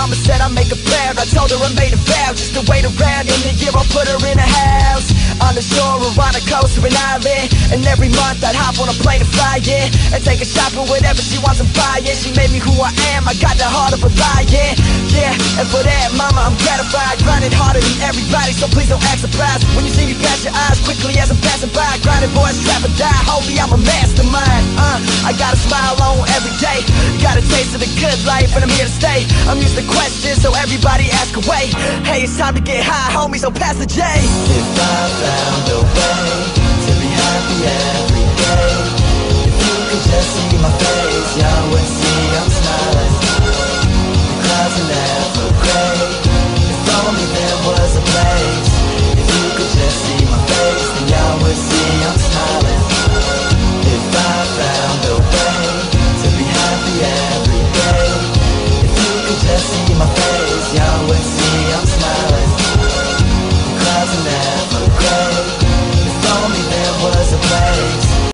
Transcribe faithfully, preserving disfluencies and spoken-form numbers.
mama said I make a prayer. I told her I made a vow just to wait around. In a year I'll put her in a house on the shore or on a coast or an island. And every month I'd hop on a plane to fly, yeah, and take her shopping, whatever she wants to buy, yeah. She made me who I am, I got the heart of a lion, yeah. And for that, mama, I'm gratified. Grinding harder than everybody, so please don't act surprised when you see me pass your eyes quickly as I'm passing by. Grinding boys, trap or die, homie, I'm a mastermind. Uh, I got a smile on every day, got a taste of the good life, and I'm here to stay. I'm used to questions, so everybody ask away. Hey, it's time to get high, homie, so pass the J. If I found a way to be happy every day, if you could just see my face, Yahweh,